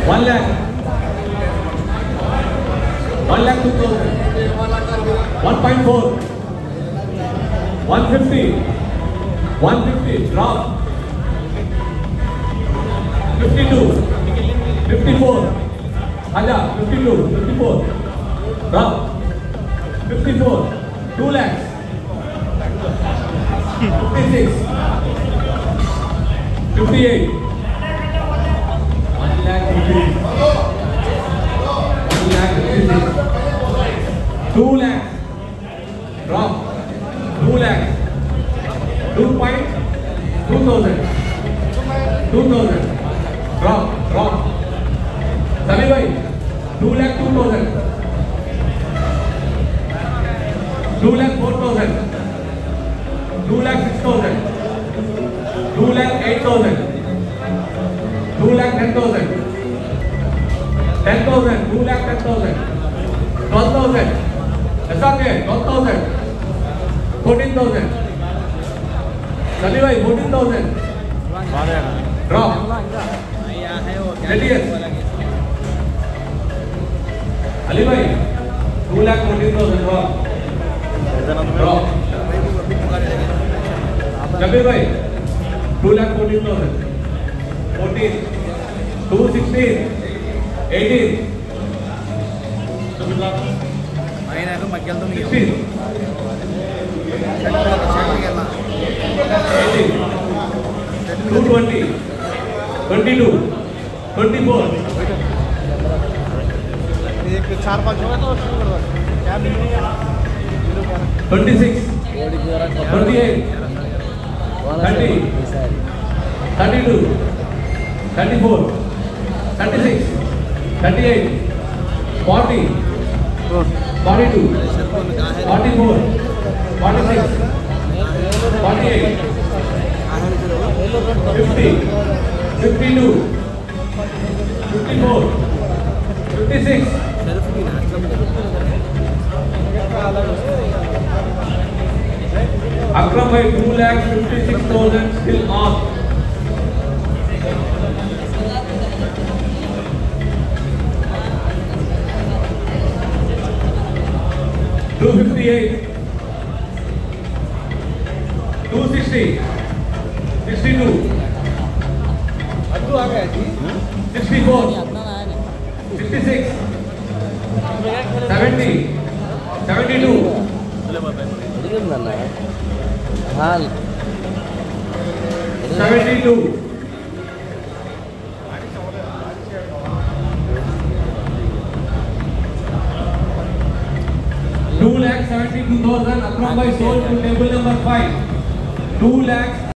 1 lakh. 1 lakh 2,000. 1.4. 150. 150. Drop. 52. 54. Aja. 52. 54. Drop. 54. 2 lakhs. 56. 58. 1 lakh 56. 1 lakh 56. 2 lakhs. Drop. 2 lakhs. 2,000. 2,000. Drop. Sami bhai. 2 lakh 2,000. 2 lakh 4,000. 2 lakh 6,000. 2 lakh 8,000. 2 lakh 10,000. 10,000. 2 lakh 10,000. 12,000. SRK 12,000. 14,000. Sami bhai 14,000. Drop. Ready? Ali bhai 2 lakh 14,000. Drop. Kabir bhai 2 lakh 14,000. 14. 216. 18. 16. 220. 22. 24. 26. 28. 30. 32. 34. 36. 38. 40. 42. 44. 46. 48. 50. 52. 54. 56. Akram bhai 2,56,000 still on. $258. 260. 62. 64. 66. 70. 72. 72. 2,72,000. Akram bhai sold to table number 5. 2 lakhs